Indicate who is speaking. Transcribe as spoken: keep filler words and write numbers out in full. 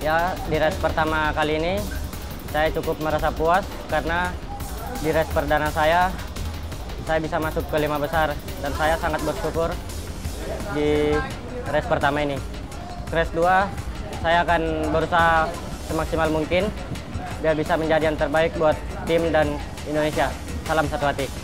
Speaker 1: Ya, di race pertama kali ini saya cukup merasa puas karena di race perdana saya, saya bisa masuk ke lima besar dan saya sangat bersyukur di race pertama ini. Race dua, saya akan berusaha semaksimal mungkin biar bisa menjadi yang terbaik buat tim dan Indonesia. Salam satu hati.